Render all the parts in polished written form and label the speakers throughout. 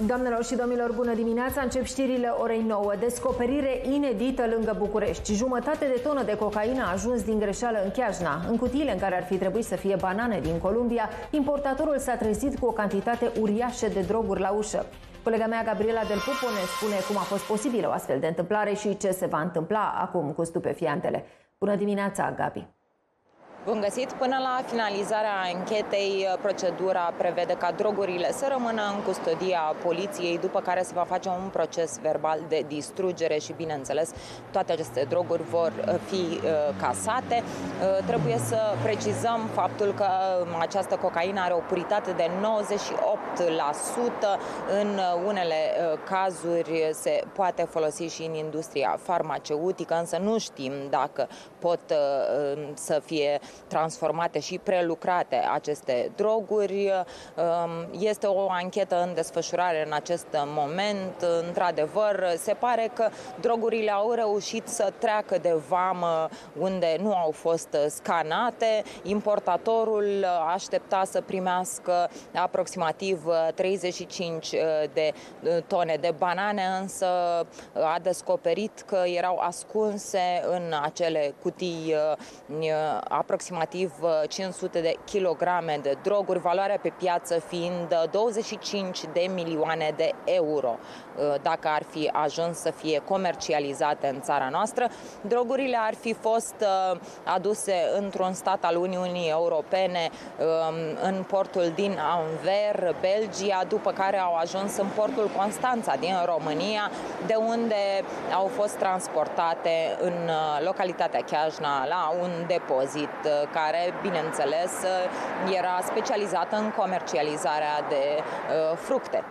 Speaker 1: Doamnelor și domnilor, bună dimineața! Încep știrile orei 9. Descoperire inedită lângă București. Jumătate de tonă de cocaină a ajuns din greșeală în Chiajna. În cutiile în care ar fi trebuit să fie banane din Columbia, importatorul s-a trezit cu o cantitate uriașă de droguri la ușă. Colega mea, Gabriela Del Pupo, ne spune cum a fost posibilă o astfel de întâmplare și ce se va întâmpla acum cu stupefiantele. Bună dimineața, Gabi!
Speaker 2: Bun găsit! Până la finalizarea anchetei, procedura prevede ca drogurile să rămână în custodia poliției, după care se va face un proces verbal de distrugere și, bineînțeles, toate aceste droguri vor fi casate. Trebuie să precizăm faptul că această cocaină are o puritate de 98%. În unele cazuri se poate folosi și în industria farmaceutică, însă nu știm dacă pot să fie transformate și prelucrate aceste droguri. Este o anchetă în desfășurare în acest moment. Într-adevăr, se pare că drogurile au reușit să treacă de vamă unde nu au fost scanate. Importatorul aștepta să primească aproximativ 35 de tone de banane, însă a descoperit că erau ascunse în acele cutii aproximativ 500 de kilograme de droguri, valoarea pe piață fiind 25 de milioane de euro. Dacă ar fi ajuns să fie comercializate în țara noastră, drogurile ar fi fost aduse într-un stat al Uniunii Europene, în portul din Anvers, Belgia, după care au ajuns în portul Constanța din România, de unde au fost transportate în localitatea Chiajna la un depozit care, bineînțeles, era specializată în comercializarea de fructe.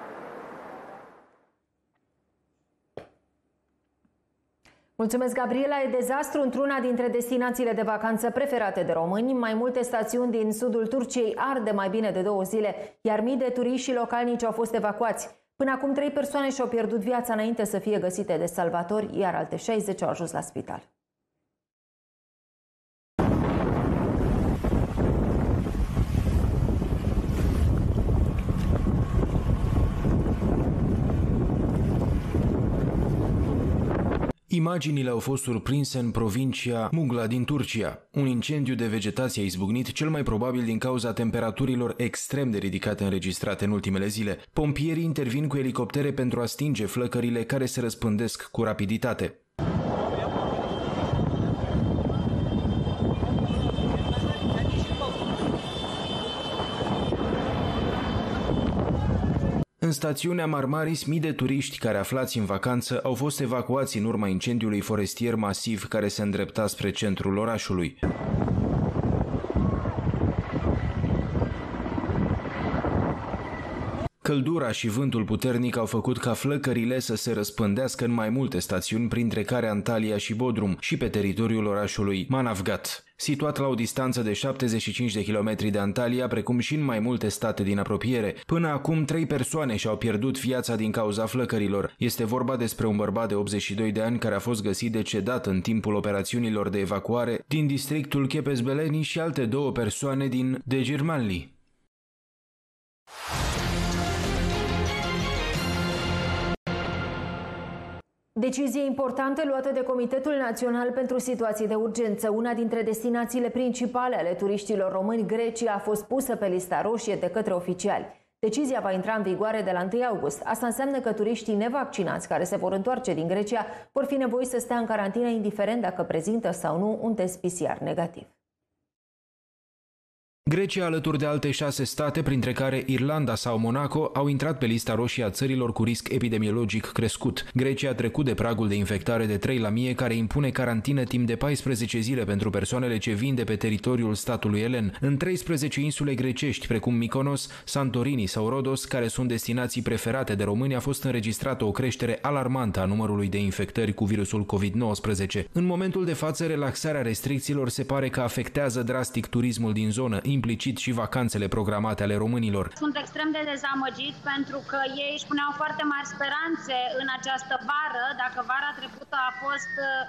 Speaker 1: Mulțumesc, Gabriela. E dezastru într-una dintre destinațiile de vacanță preferate de români. Mai multe stațiuni din sudul Turciei ard de mai bine de 2 zile, iar mii de turiști și localnici au fost evacuați. Până acum 3 persoane și-au pierdut viața înainte să fie găsite de salvatori, iar alte 60 au ajuns la spital.
Speaker 3: Imaginile au fost surprinse în provincia Mugla din Turcia. Un incendiu de vegetație a izbucnit, cel mai probabil din cauza temperaturilor extrem de ridicate înregistrate în ultimele zile. Pompierii intervin cu elicoptere pentru a stinge flăcările care se răspândesc cu rapiditate. În stațiunea Marmaris, mii de turiști care aflați în vacanță au fost evacuați în urma incendiului forestier masiv care se îndrepta spre centrul orașului. Căldura și vântul puternic au făcut ca flăcările să se răspândească în mai multe stațiuni, printre care Antalya și Bodrum, și pe teritoriul orașului Manavgat. Situat la o distanță de 75 de kilometri de Antalya, precum și în mai multe state din apropiere. Până acum 3 persoane și-au pierdut viața din cauza flăcărilor. Este vorba despre un bărbat de 82 de ani care a fost găsit decedat în timpul operațiunilor de evacuare din districtul Chepes-Beleni și alte 2 persoane din Dejirmanli.
Speaker 1: Decizie importantă luată de Comitetul Național pentru Situații de Urgență. Una dintre destinațiile principale ale turiștilor români, Grecia, a fost pusă pe lista roșie de către oficiali. Decizia va intra în vigoare de la 1 august. Asta înseamnă că turiștii nevaccinați care se vor întoarce din Grecia vor fi nevoiți să stea în carantină indiferent dacă prezintă sau nu un test PCR negativ.
Speaker 3: Grecia, alături de alte 6 state, printre care Irlanda sau Monaco, au intrat pe lista roșie a țărilor cu risc epidemiologic crescut. Grecia a trecut de pragul de infectare de 3 la 1000, care impune carantină timp de 14 zile pentru persoanele ce vin de pe teritoriul statului elen. În 13 insule grecești, precum Mykonos, Santorini sau Rodos, care sunt destinații preferate de români, a fost înregistrată o creștere alarmantă a numărului de infectări cu virusul COVID-19. În momentul de față, relaxarea restricțiilor se pare că afectează drastic turismul din zonă, implicit și vacanțele programate ale românilor.
Speaker 4: Sunt extrem de dezamăgit pentru că ei își puneau foarte mari speranțe în această vară. Dacă vara trecută a fost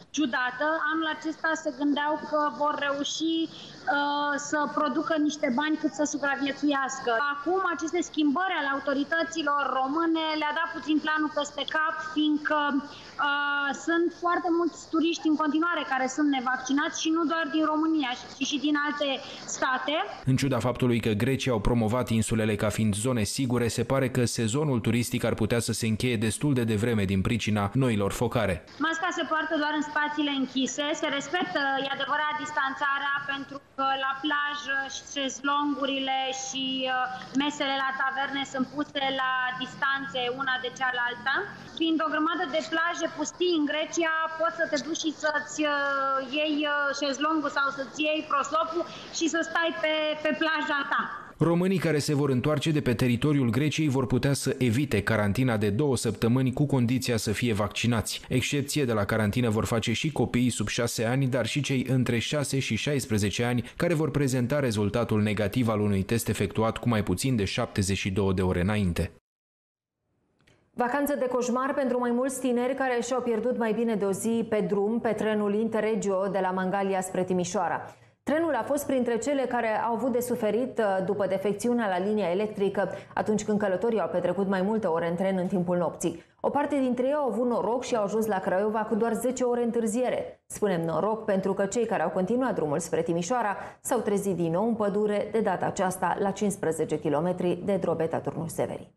Speaker 4: ciudată. Anul acesta se gândeau că vor reuși să producă niște bani cât să supraviețuiască. Acum aceste schimbări ale autorităților române le-a dat puțin planul peste cap, fiindcă sunt foarte mulți turiști în continuare care sunt nevaccinați și nu doar din România, ci și din alte state.
Speaker 3: În ciuda faptului că grecii au promovat insulele ca fiind zone sigure, se pare că sezonul turistic ar putea să se încheie destul de devreme din pricina noilor focare.
Speaker 4: Masca se poartă doar în spațiile închise, se respectă, e adevărat, distanțarea, pentru că la plajă șezlongurile și mesele la taverne sunt puse la distanțe una de cealaltă. Fiind o grămadă de plaje pustii în Grecia, poți să te duci și să-ți iei șezlongul sau să-ți iei prosopul și să stai pe plaja ta.
Speaker 3: Românii care se vor întoarce de pe teritoriul Greciei vor putea să evite carantina de 2 săptămâni cu condiția să fie vaccinați. Excepție de la carantină vor face și copiii sub 6 ani, dar și cei între 6 și 16 ani care vor prezenta rezultatul negativ al unui test efectuat cu mai puțin de 72 de ore înainte.
Speaker 1: Vacanță de coșmar pentru mai mulți tineri care și-au pierdut mai bine de o zi pe drum pe trenul Interregio de la Mangalia spre Timișoara. Trenul a fost printre cele care au avut de suferit după defecțiunea la linia electrică, atunci când călătorii au petrecut mai multe ore în tren în timpul nopții. O parte dintre ei au avut noroc și au ajuns la Craiova cu doar 10 ore întârziere. Spunem noroc pentru că cei care au continuat drumul spre Timișoara s-au trezit din nou în pădure, de data aceasta la 15 km de Drobeta Turnul Severin.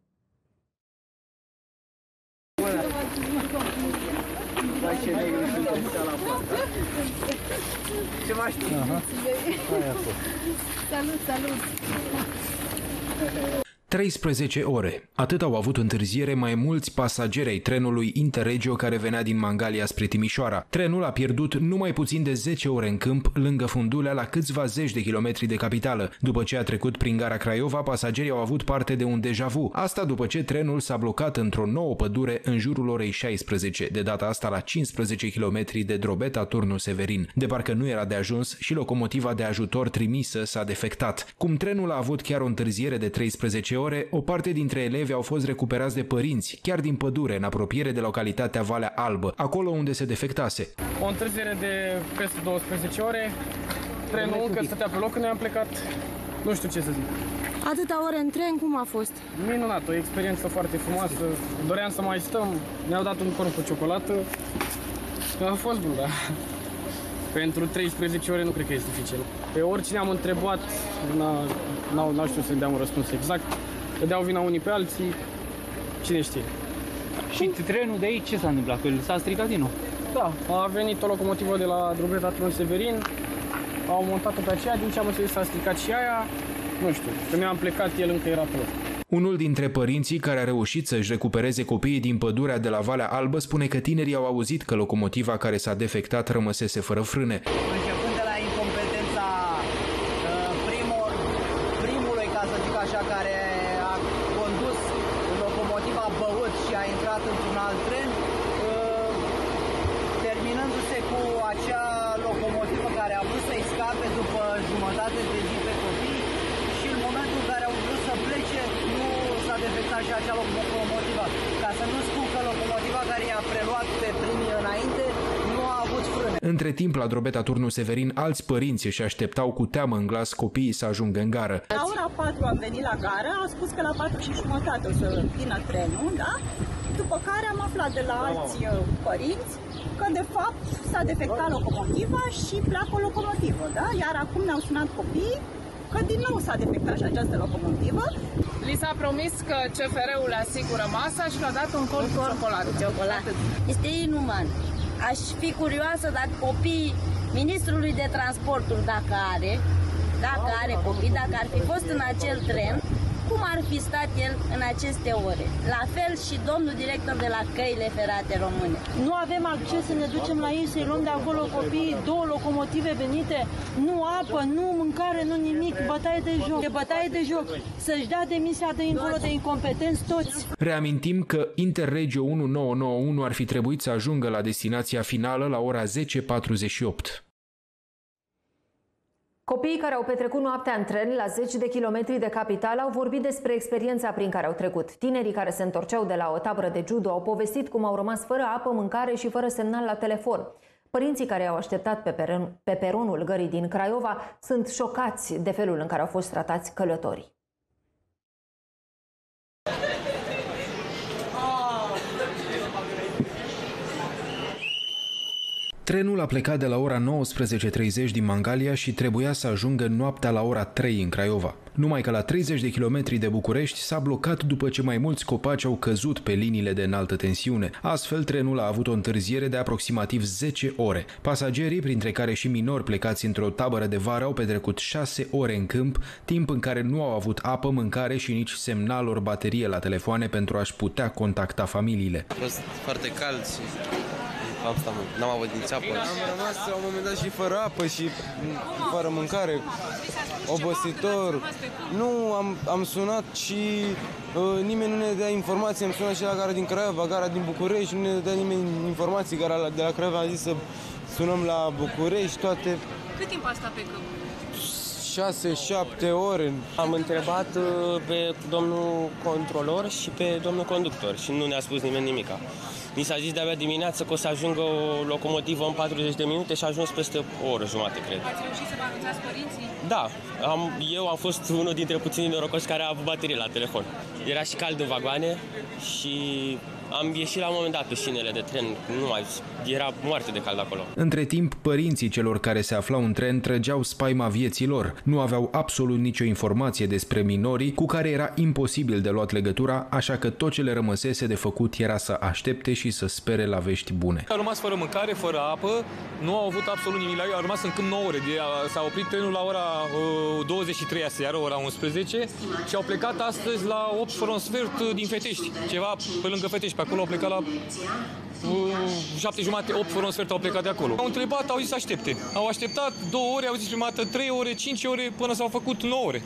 Speaker 5: Ce mai știi? Salut!
Speaker 3: 13 ore. Atât au avut întârziere mai mulți pasageri ai trenului Interregio care venea din Mangalia spre Timișoara. Trenul a pierdut numai puțin de 10 ore în câmp, lângă Fundulea, la câțiva zeci de kilometri de capitală. După ce a trecut prin gara Craiova, pasagerii au avut parte de un deja vu. Asta după ce trenul s-a blocat într-o nouă pădure în jurul orei 16, de data asta la 15 km de Drobeta Turnul Severin. De parcă nu era de ajuns și locomotiva de ajutor trimisă s-a defectat. Cum trenul a avut chiar o întârziere de 13 ore, o parte dintre elevi au fost recuperați de părinți, chiar din pădure, în apropiere de localitatea Valea Albă, acolo unde se defectase.
Speaker 5: O întârziere de peste 12 ore, trenul încă stătea pe loc când ne-am plecat, nu știu ce să zic.
Speaker 6: Atâta ore în tren, cum a fost?
Speaker 5: Minunat, o experiență foarte frumoasă, doream să mai stăm, ne-au dat un corn cu ciocolată, a fost bun, da. Pentru 13 ore nu cred că este dificil. Pe oricine am întrebat, n-au știut să-mi dea un răspuns exact. Dădeau vina unii pe alții, cine știe.
Speaker 7: Și trenul de aici ce s-a întâmplat? Că s-a stricat din nou?
Speaker 5: Da, a venit o locomotivă de la Drobeta Turnul Severin, au montat-o pe aceea, din ce am înțeles s-a stricat și aia, nu știu, când am plecat el încă era pe loc.
Speaker 3: Unul dintre părinții care a reușit să-și recupereze copiii din pădurea de la Valea Albă spune că tinerii au auzit că locomotiva care s-a defectat rămăsese fără frâne.
Speaker 8: Începând de la incompetența primului, ca să zic așa, care a condus locomotiva băut și a intrat într-un alt tren, terminându-se cu acea locomotivă care a vrut să-i scape după jumătate de zi pe copii și în momentul în care au vrut să plece, nu s-a defectat și acea locomotivă. Ca să nu spun că locomotiva care i-a preluat pe primii înainte nu a avut frâne.
Speaker 3: Între timp, la Drobeta Turnul Severin, alți părinți își așteptau cu teamă în glas copiii să ajungă în gară.
Speaker 9: La ora 4 am venit la gară, au spus că la 4:30 o să vină trenul, da? După care am aflat de la alți părinți că de fapt s-a defectat locomotiva și pleacă o locomotivă, da? Iar acum ne-au sunat copiii că din nou s-a defectat și această locomotivă.
Speaker 10: Li s-a promis că CFR-ul le asigură masa și le-a dat un corn cu ciocolată.
Speaker 11: Este inuman. Aș fi curioasă dacă copiii ministrului de transporturi, dacă are copii, dacă ar fi fost în acel tren, cum ar fi stat el în aceste ore? La fel și domnul director de la Căile Ferate Române.
Speaker 12: Nu avem acces să ne ducem la ei, să-i luăm de acolo copiii, 2 locomotive venite, nu apă, nu mâncare, nu nimic, bătaie de joc. E bătaie de joc. Să-și dea demisia de încolo de incompetenți toți.
Speaker 3: Reamintim că Interregio 1991 ar fi trebuit să ajungă la destinația finală la ora 10:48.
Speaker 1: Copiii care au petrecut noaptea în tren la 10 de kilometri de capitală au vorbit despre experiența prin care au trecut. Tinerii care se întorceau de la o tabără de judo au povestit cum au rămas fără apă, mâncare și fără semnal la telefon. Părinții care au așteptat pe peronul gării din Craiova sunt șocați de felul în care au fost tratați călătorii.
Speaker 3: Trenul a plecat de la ora 19:30 din Mangalia și trebuia să ajungă noaptea la ora 3 în Craiova. Numai că la 30 de kilometri de București s-a blocat după ce mai mulți copaci au căzut pe liniile de înaltă tensiune. Astfel, trenul a avut o întârziere de aproximativ 10 ore. Pasagerii, printre care și minori plecați într-o tabără de vară, au petrecut 6 ore în câmp, timp în care nu au avut apă, mâncare și nici semnal ori baterie la telefoane pentru a-și putea contacta familiile.
Speaker 13: A fost foarte cald și n-am avut nici apă. Am rămas la un moment dat și fără apă și fără mâncare, obositor. Nu, am sunat și nimeni nu ne dea informații. Am sunat și la gara din Craiova, gara din București, nu ne dea nimeni informații. Gara de la Craiova a zis să sunăm la București, toate.
Speaker 10: Cât timp a stat pe câmp?
Speaker 13: 6-7 ore.
Speaker 14: Am întrebat pe domnul controlor și pe domnul conductor și nu ne-a spus nimeni nimica. Mi s-a zis de-abia dimineață că o să ajungă o locomotivă în 40 de minute și a ajuns peste o oră jumate, cred.
Speaker 10: Ați reușit să vă anunțați părinții?
Speaker 14: Da, eu am fost unul dintre puținii norocoși care a avut baterie la telefon. Era și cald în vagoane și am ieșit la un moment dat pe șinele de tren, era moarte de cald acolo.
Speaker 3: Între timp, părinții celor care se aflau în tren trăgeau spaima vieții lor. Nu aveau absolut nicio informație despre minorii cu care era imposibil de luat legătura, așa că tot ce le rămăsese de făcut era să aștepte și să spere la vești bune.
Speaker 15: Au rămas fără mâncare, fără apă, nu au avut absolut nimic la ei, au rămas în câmp 9 ore. S-a oprit trenul la ora 23 aseară, ora 11 și au plecat astăzi la 8 fără un sfert din Fetești, ceva pe lângă Fetești. Acolo au plecat la 7:30, 8 fără un sfert au plecat de acolo. Au întrebat, au zis să aștepte. Au așteptat 2 ore, au zis prima dată 3 ore, 5 ore, până s-au făcut 9 ore.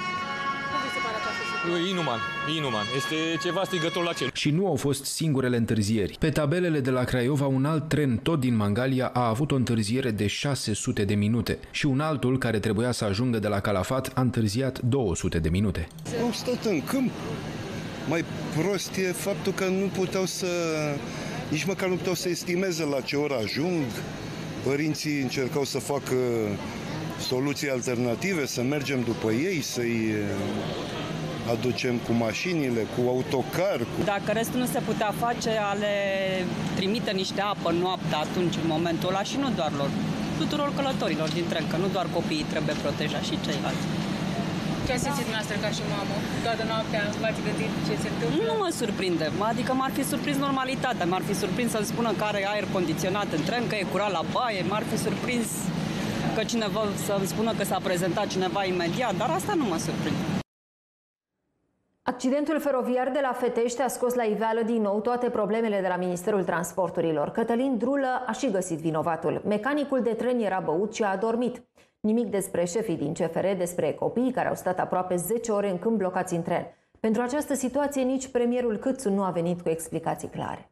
Speaker 15: Inuman. Este ceva strigător la cer.
Speaker 3: Și nu au fost singurele întârzieri. Pe tabelele de la Craiova, un alt tren tot din Mangalia a avut o întârziere de 600 de minute și un altul care trebuia să ajungă de la Calafat a întârziat 200 de minute.
Speaker 16: Au stat în câmp. Mai prost e faptul că nici măcar nu puteau să estimeze la ce oră ajung. Părinții încercau să facă soluții alternative, să mergem după ei, să-i aducem cu mașinile, cu autocar.
Speaker 9: Dacă restul nu se putea face, ale trimite niște apă noaptea atunci, în momentul ăla, și nu doar lor, tuturor călătorilor din tren, că nu doar copiii trebuie protejați, și ceilalți.
Speaker 10: Ce ați simțit dumneavoastră ca și mamă? Toată noaptea v-ați gândit ce se întâmplă?
Speaker 9: Nu mă surprinde. Adică m-ar fi surprins normalitatea. M-ar fi surprins să-mi spună că are aer condiționat în tren, că e curat la baie. M-ar fi surprins că cineva să-mi spună că s-a prezentat cineva imediat, dar asta nu mă surprinde.
Speaker 1: Accidentul feroviar de la Fetești a scos la iveală din nou toate problemele de la Ministerul Transporturilor. Cătălin Drulă a și găsit vinovatul. Mecanicul de tren era băut și a adormit. Nimic despre șefii din CFR, despre copiii care au stat aproape 10 ore în câmp blocați în tren. Pentru această situație, nici premierul Câțu nu a venit cu explicații clare.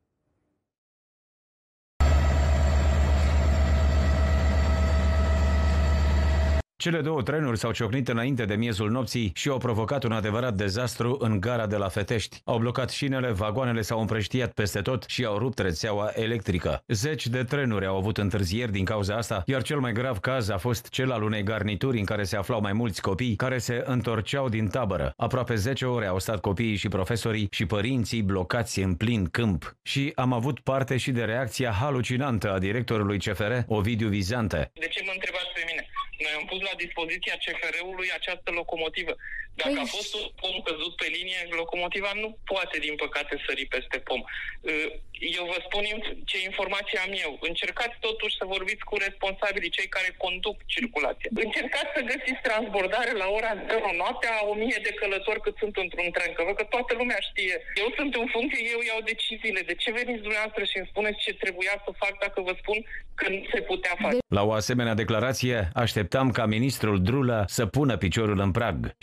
Speaker 17: Cele două trenuri s-au ciocnit înainte de miezul nopții și au provocat un adevărat dezastru în gara de la Fetești. Au blocat șinele, vagoanele s-au împrăștiat peste tot și au rupt rețeaua electrică. 10 de trenuri au avut întârzieri din cauza asta, iar cel mai grav caz a fost cel al unei garnituri în care se aflau mai mulți copii care se întorceau din tabără. Aproape 10 ore au stat copiii și profesorii și părinții blocați în plin câmp. Și am avut parte și de reacția halucinantă a directorului CFR, Ovidiu Vizante.
Speaker 18: De ce mă întrebați pe mine? Noi am pus la dispoziția CFR-ului această locomotivă. Dacă a fost un pom căzut pe linie, locomotiva nu poate, din păcate, sări peste pom. Eu vă spun ce informație am eu. Încercați totuși să vorbiți cu responsabilii, cei care conduc circulația. Încercați să găsiți transbordare la ora 0 noaptea a 1000 de călători cât sunt într-un tren. Că văd că toată lumea știe. Eu sunt în funcție, eu iau deciziile. De ce veniți dumneavoastră și îmi spuneți ce trebuia să fac dacă vă spun că nu se putea face?
Speaker 17: La o asemenea declarație, așteptam ca ministrul Drulă să pună piciorul în prag și l-a pus.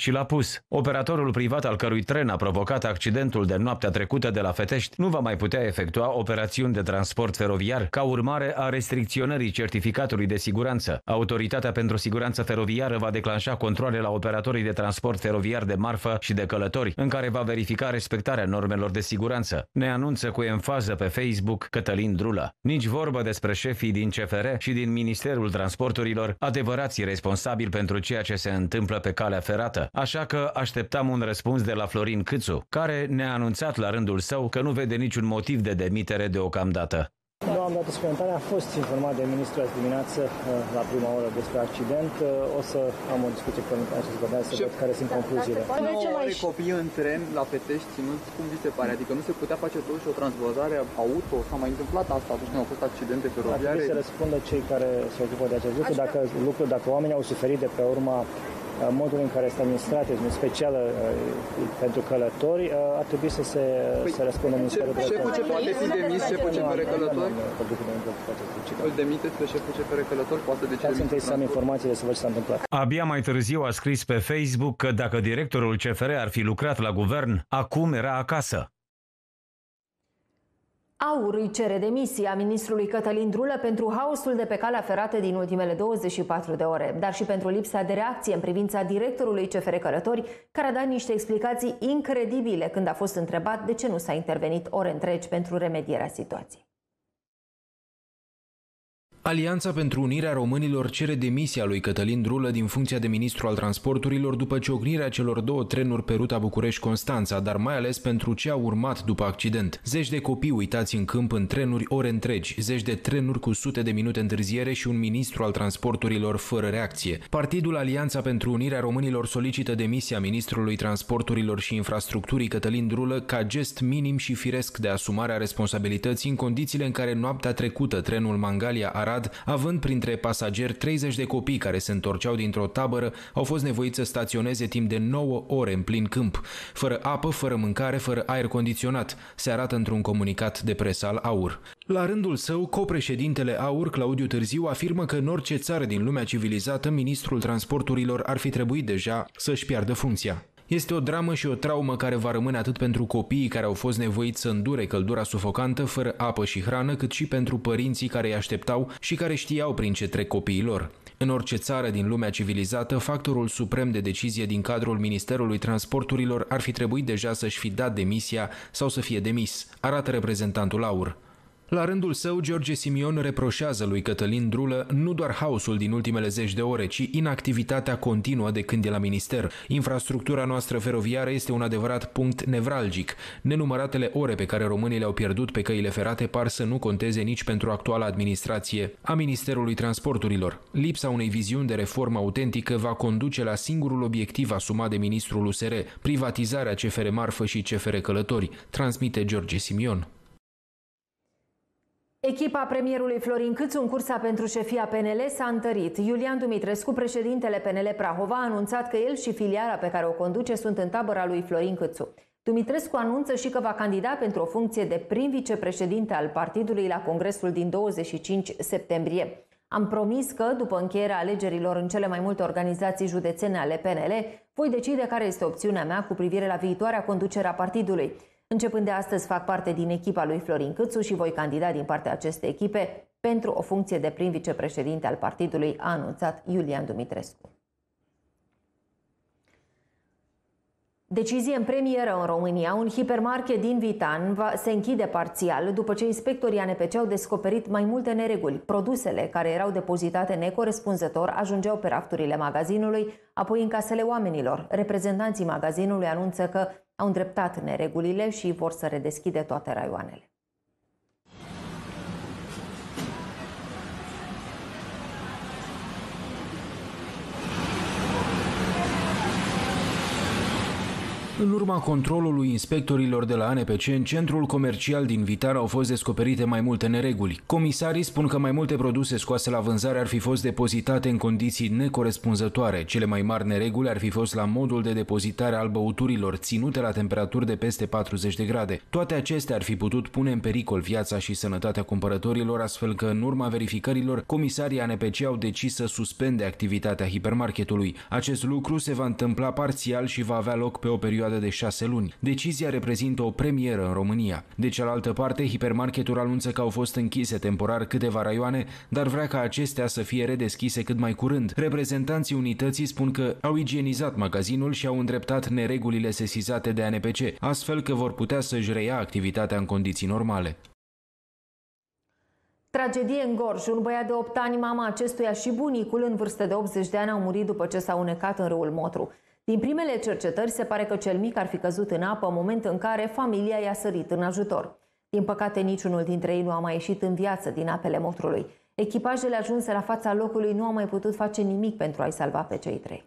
Speaker 17: spus. Operatorul privat al cărui tren a provocat accidentul de noaptea trecută de la Fetești nu va mai putea efectua operațiuni de transport feroviar ca urmare a restricționării certificatului de siguranță. Autoritatea pentru Siguranță Feroviară va declanșa controale la operatorii de transport feroviar de marfă și de călători, în care va verifica respectarea normelor de siguranță. Ne anunță cu emfază pe Facebook Cătălin Drulă. Nici vorbă despre șefii din CFR și din Ministerul Transporturilor, adevărații responsabili pentru ceea ce se întâmplă pe calea ferată. Așa că așteptam un răspuns de la Florin Câțu, care ne-a anunțat la rândul său că nu vede niciun motiv de demitere deocamdată.
Speaker 19: Nu am dat suplimentare, am fost informat de ministrul azi dimineață la prima oră despre accident. O să am o discuție cu acest bădean să văd care sunt concluziile.
Speaker 20: Nu are copii în tren la Fetești ținuți, cum vi se pare? Adică nu se putea face totuși o transbordare auto? S-a mai întâmplat asta atunci când au fost accidente feroviare?
Speaker 19: Ar trebui să răspundă cei care se ocupă de acest lucru. Dacă oamenii au suferit de pe urma modul în care este administrat, în special pentru călători, ar trebui să răspundă Ministerul de
Speaker 20: Șeful ce poate fi demis, șeful CFR Călători? Îl demiteți pe șeful CFR Călători? Poate de ce?
Speaker 19: Dați întâi să am informațiile să văd ce s-a întâmplat.
Speaker 17: Abia mai târziu a scris pe Facebook că dacă directorul CFR ar fi lucrat la guvern, acum era acasă.
Speaker 1: AUR îi cere demisia ministrului Cătălin Drulă pentru haosul de pe calea ferată din ultimele 24 de ore, dar și pentru lipsa de reacție în privința directorului CFR Călători, care a dat niște explicații incredibile când a fost întrebat de ce nu s-a intervenit ore întregi pentru remedierea situației.
Speaker 3: Alianța pentru Unirea Românilor cere demisia lui Cătălin Drulă din funcția de ministru al transporturilor după ciocnirea celor două trenuri pe ruta București-Constanța, dar mai ales pentru ce a urmat după accident. Zeci de copii uitați în câmp în trenuri ore întregi, zeci de trenuri cu sute de minute întârziere și un ministru al transporturilor fără reacție. Partidul Alianța pentru Unirea Românilor solicită demisia ministrului transporturilor și infrastructurii Cătălin Drulă ca gest minim și firesc de asumare a responsabilității în condițiile în care noaptea trecută trenul Mangalia-Arad, având printre pasageri 30 de copii care se întorceau dintr-o tabără, au fost nevoiți să staționeze timp de 9 ore în plin câmp, fără apă, fără mâncare, fără aer condiționat, se arată într-un comunicat de presă al AUR. La rândul său, copreședintele AUR, Claudiu Târziu, afirmă că în orice țară din lumea civilizată, ministrul transporturilor ar fi trebuit deja să-și piardă funcția. Este o dramă și o traumă care va rămâne atât pentru copiii care au fost nevoiți să îndure căldura sufocantă fără apă și hrană, cât și pentru părinții care îi așteptau și care știau prin ce trec copiii lor. În orice țară din lumea civilizată, factorul suprem de decizie din cadrul Ministerului Transporturilor ar fi trebuit deja să-și fi dat demisia sau să fie demis, arată reprezentantul AUR. La rândul său, George Simion reproșează lui Cătălin Drulă nu doar haosul din ultimele zeci de ore, ci inactivitatea continuă de când e la minister. Infrastructura noastră feroviară este un adevărat punct nevralgic. Nenumăratele ore pe care românii le-au pierdut pe căile ferate par să nu conteze nici pentru actuala administrație a Ministerului Transporturilor. Lipsa unei viziuni de reformă autentică va conduce la singurul obiectiv asumat de ministrul USR, privatizarea CFR Marfă și CFR Călători, transmite George Simion.
Speaker 1: Echipa premierului Florin Câțu în cursa pentru șefia PNL s-a întărit. Iulian Dumitrescu, președintele PNL Prahova, a anunțat că el și filiala pe care o conduce sunt în tabăra lui Florin Câțu. Dumitrescu anunță și că va candida pentru o funcție de prim vicepreședinte al partidului la congresul din 25 septembrie. Am promis că, după încheierea alegerilor în cele mai multe organizații județene ale PNL, voi decide care este opțiunea mea cu privire la viitoarea conducere a partidului. Începând de astăzi fac parte din echipa lui Florin Câțu și voi candida din partea acestei echipe pentru o funcție de prim vicepreședinte al partidului, a anunțat Iulian Dumitrescu. Decizie în premieră în România, un hipermarket din Vitan se închide parțial după ce inspectorii ANPC au descoperit mai multe nereguli. Produsele care erau depozitate necorespunzător ajungeau pe rafturile magazinului, apoi în casele oamenilor. Reprezentanții magazinului anunță că au îndreptat neregulile și vor să redeschide toate raioanele.
Speaker 3: În urma controlului inspectorilor de la ANPC, în centrul comercial din Vitar au fost descoperite mai multe nereguli. Comisarii spun că mai multe produse scoase la vânzare ar fi fost depozitate în condiții necorespunzătoare. Cele mai mari nereguli ar fi fost la modul de depozitare al băuturilor, ținute la temperaturi de peste 40 de grade. Toate acestea ar fi putut pune în pericol viața și sănătatea cumpărătorilor, astfel că în urma verificărilor, comisarii ANPC au decis să suspende activitatea hipermarketului. Acest lucru se va întâmpla parțial și va avea loc pe o perioadă de 6 luni. Decizia reprezintă o premieră în România. De cealaltă parte, hipermarketul anunță că au fost închise temporar câteva raioane, dar vrea ca acestea să fie redeschise cât mai curând. Reprezentanții unității spun că au igienizat magazinul și au îndreptat neregulile sesizate de ANPC, astfel că vor putea să-și reia activitatea în condiții normale.
Speaker 1: Tragedie în Gorj. Un băiat de 8 ani, mama acestuia și bunicul în vârstă de 80 de ani au murit după ce s-au unecat în râul Motru. Din primele cercetări se pare că cel mic ar fi căzut în apă în moment în care familia i-a sărit în ajutor. Din păcate, niciunul dintre ei nu a mai ieșit în viață din apele Motrului. Echipajele ajunse la fața locului nu au mai putut face nimic pentru a-i salva pe cei 3.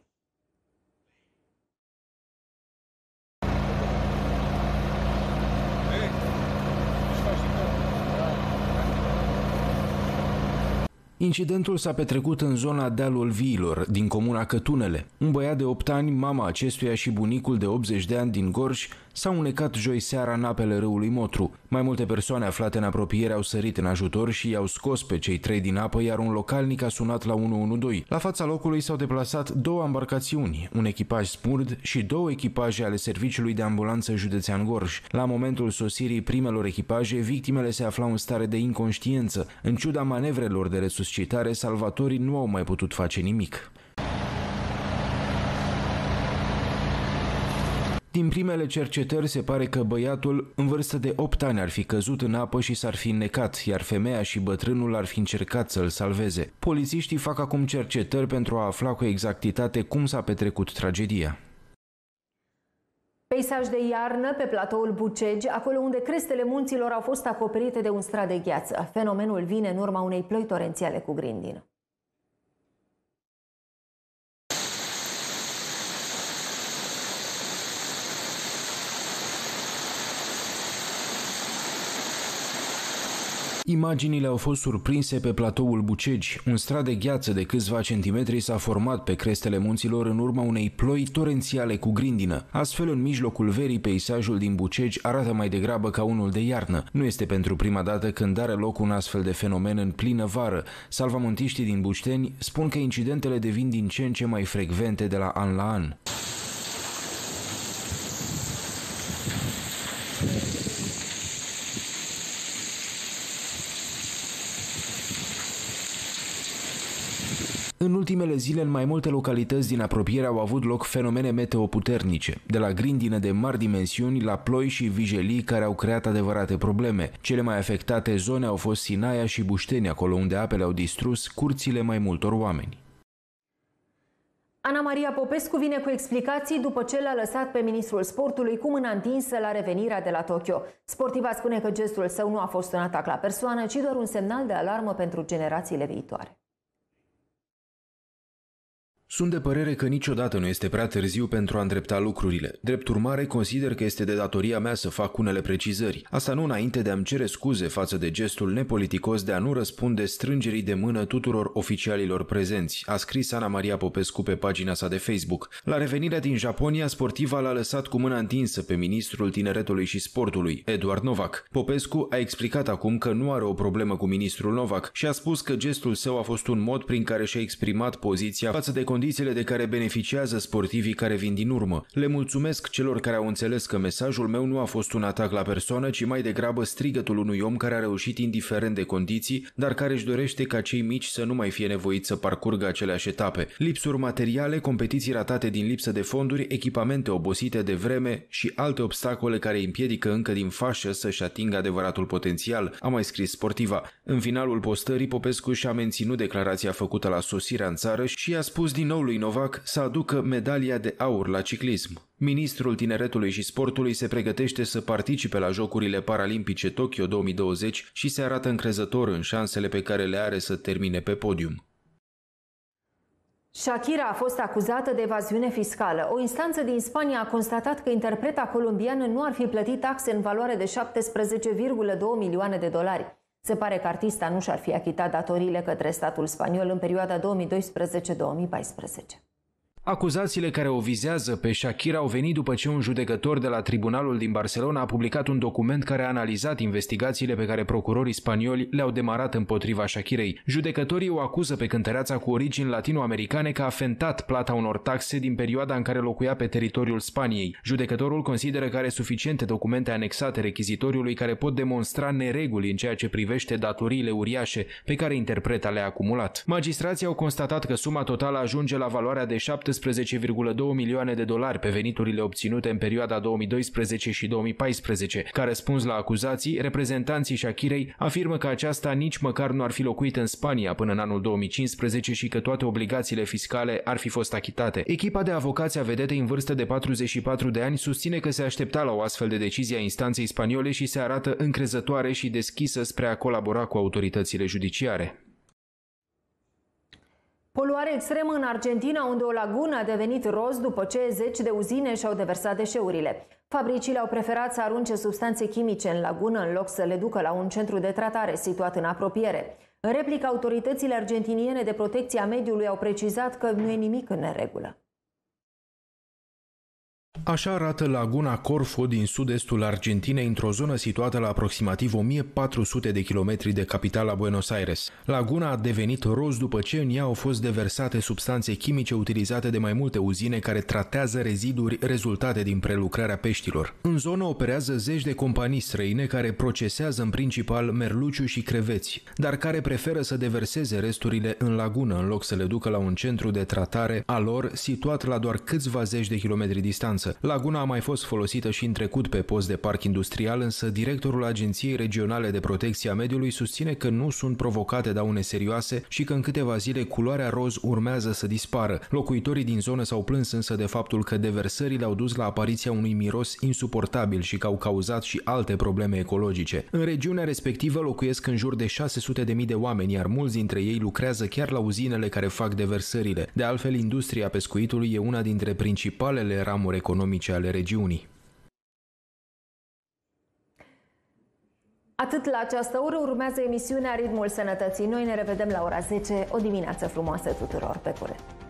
Speaker 3: Incidentul s-a petrecut în zona Dealul Viilor, din comuna Cătunele. Un băiat de 8 ani, mama acestuia și bunicul de 80 de ani din Gorj s-au unecat joi seara în apele râului Motru. Mai multe persoane aflate în apropiere au sărit în ajutor și i-au scos pe cei 3 din apă, iar un localnic a sunat la 112. La fața locului s-au deplasat 2 embarcațiuni, un echipaj Smurd și 2 echipaje ale Serviciului de Ambulanță Județean Gorj. La momentul sosirii primelor echipaje, victimele se aflau în stare de inconștiență. În ciuda manevrelor de resuscitare, salvatorii nu au mai putut face nimic. Din primele cercetări se pare că băiatul în vârstă de 8 ani ar fi căzut în apă și s-ar fi înnecat, iar femeia și bătrânul ar fi încercat să-l salveze. Polițiștii fac acum cercetări pentru a afla cu exactitate cum s-a petrecut tragedia.
Speaker 1: Peisaj de iarnă pe platoul Bucegi, acolo unde crestele munților au fost acoperite de un strat de gheață. Fenomenul vine în urma unei ploi torențiale cu grindină. Imaginile au fost surprinse pe platoul Bucegi. Un strat de gheață de câțiva centimetri s-a format pe crestele munților în urma unei ploi torențiale cu grindină. Astfel, în mijlocul verii, peisajul din Bucegi arată mai degrabă ca unul de iarnă. Nu este pentru prima dată când are loc un astfel de fenomen în plină vară. Salvamontiștii din Bușteni spun că incidentele devin din ce în ce mai frecvente de la an la an. În ultimele zile, în mai multe localități din apropiere au avut loc fenomene meteo puternice, de la grindine de mari dimensiuni la ploi și vijelii care au creat adevărate probleme. Cele mai afectate zone au fost Sinaia și Bușteni, acolo unde apele au distrus curțile mai multor oameni. Ana Maria Popescu vine cu explicații după ce l-a lăsat pe ministrul sportului cu mâna întinsă la revenirea de la Tokyo. Sportiva spune că gestul său nu a fost un atac la persoană, ci doar un semnal de alarmă pentru generațiile viitoare. Sunt de părere că niciodată nu este prea târziu pentru a îndrepta lucrurile. Drept urmare, consider că este de datoria mea să fac unele precizări. Asta nu înainte de a-mi cere scuze față de gestul nepoliticos de a nu răspunde strângerii de mână tuturor oficialilor prezenți, a scris Ana Maria Popescu pe pagina sa de Facebook. La revenirea din Japonia, sportiva l-a lăsat cu mâna întinsă pe ministrul tineretului și sportului, Eduard Novak. Popescu a explicat acum că nu are o problemă cu ministrul Novak și a spus că gestul său a fost un mod prin care și-a exprimat poziția față de condițiile de care beneficiază sportivii care vin din urmă. Le mulțumesc celor care au înțeles că mesajul meu nu a fost un atac la persoană, ci mai degrabă strigătul unui om care a reușit indiferent de condiții, dar care își dorește ca cei mici să nu mai fie nevoiți să parcurgă aceleași etape. Lipsuri materiale, competiții ratate din lipsă de fonduri, echipamente obosite de vreme și alte obstacole care îi împiedică încă din fașă să-și atingă adevăratul potențial, a mai scris sportiva. În finalul postării, Popescu și-a menținut declarația făcută la sosirea în țară și a spus din nou lui Novak să aducă medalia de aur la ciclism. Ministrul Tineretului și Sportului se pregătește să participe la Jocurile Paralimpice Tokyo 2020 și se arată încrezător în șansele pe care le are să termine pe podium. Shakira a fost acuzată de evaziune fiscală. O instanță din Spania a constatat că interpreta colombiană nu ar fi plătit taxe în valoare de 17,2 milioane de dolari. Se pare că artista nu și-ar fi achitat datoriile către statul spaniol în perioada 2012-2014.
Speaker 3: Acuzațiile care o vizează pe Shakira au venit după ce un judecător de la tribunalul din Barcelona a publicat un document care a analizat investigațiile pe care procurorii spanioli le-au demarat împotriva Shakirei. Judecătorii o acuză pe cântăreața cu origini latino-americane că a fentat plata unor taxe din perioada în care locuia pe teritoriul Spaniei. Judecătorul consideră că are suficiente documente anexate rechizitoriului care pot demonstra nereguli în ceea ce privește datoriile uriașe pe care interpreta le-a acumulat. Magistrații au constatat că suma totală ajunge la valoarea de 17,2 milioane de dolari pe veniturile obținute în perioada 2012 și 2014. Ca răspuns la acuzații, reprezentanții Shakirei afirmă că aceasta nici măcar nu ar fi locuit în Spania până în anul 2015 și că toate obligațiile fiscale ar fi fost achitate. Echipa de avocați a vedetei în vârstă de 44 de ani susține că se aștepta la o astfel de decizie a instanței spaniole și se arată încrezătoare și deschisă spre a colabora cu autoritățile judiciare.
Speaker 1: Poluare extremă în Argentina, unde o lagună a devenit roz după ce zeci de uzine și-au deversat deșeurile. Fabricile au preferat să arunce substanțe chimice în lagună în loc să le ducă la un centru de tratare situat în apropiere. În replică, autoritățile argentiniene de protecție a mediului au precizat că nu e nimic în neregulă.
Speaker 3: Așa arată laguna Corfo din sud-estul Argentinei, într-o zonă situată la aproximativ 1400 de kilometri de capitala Buenos Aires. Laguna a devenit roz după ce în ea au fost deversate substanțe chimice utilizate de mai multe uzine care tratează reziduri rezultate din prelucrarea peștilor. În zonă operează zeci de companii străine care procesează în principal merluciu și creveți, dar care preferă să deverseze resturile în lagună în loc să le ducă la un centru de tratare a lor situat la doar câțiva zeci de kilometri distanță. Laguna a mai fost folosită și în trecut pe post de parc industrial, însă directorul Agenției Regionale de Protecție a Mediului susține că nu sunt provocate daune serioase și că în câteva zile culoarea roz urmează să dispară. Locuitorii din zonă s-au plâns însă de faptul că deversările au dus la apariția unui miros insuportabil și că au cauzat și alte probleme ecologice. În regiunea respectivă locuiesc în jur de 600.000 de oameni, iar mulți dintre ei lucrează chiar la uzinele care fac deversările. De altfel, industria pescuitului e una dintre principalele ramuri economice ale regiunii.
Speaker 1: Atât la această oră, urmează emisiunea Ritmul Sănătății. Noi ne revedem la ora 10. O dimineață frumoasă tuturor, pe curând!